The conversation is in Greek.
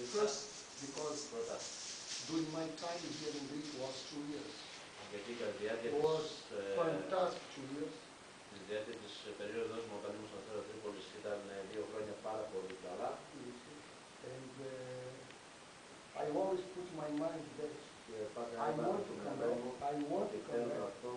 Because Πρώτα, doing my time here in Greece was 2 years. γιατί κατά τη διάρκεια It was fantastic 2 years. της διάρκεια της περίοδος μου όταν ήμουν στον Αστέρα Τρίπολης ήταν 2 χρόνια πάρα πολύ καλά. And I always put my mind that Και πάντα I έβαλα want στο to come μυαλό back. μου I want ότι to come θέλω να back. έρθω